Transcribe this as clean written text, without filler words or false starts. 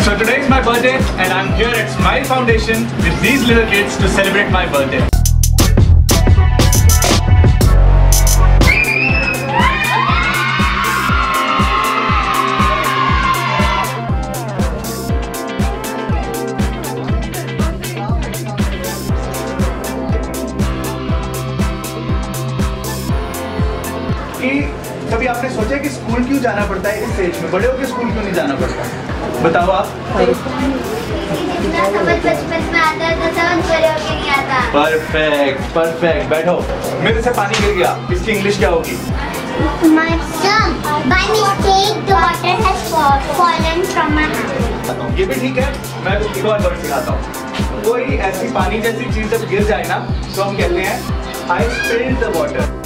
So today is my birthday and I'm here at Smile Foundation with these little kids to celebrate my birthday. कभी आपने सोचा कि school क्यों जाना पड़ता है इस एज में? बड़े होकर स्कूल क्यों नहीं जाना पड़ता? बताओ आप। जितना समझ बचपन में आता है तो समझ बड़े होकर नहीं आता। Perfect perfect. बैठो। मेरे से पानी गिर गया, इसकी इंग्लिश क्या होगी? My son, by mistake the water has fallen from my hand. ये भी ठीक है, मैं एक और वर्ड सिखाता हूँ। कोई ऐसी पानी जैसी चीज जब गिर जाए ना तो हम कहते हैं I spilled the water.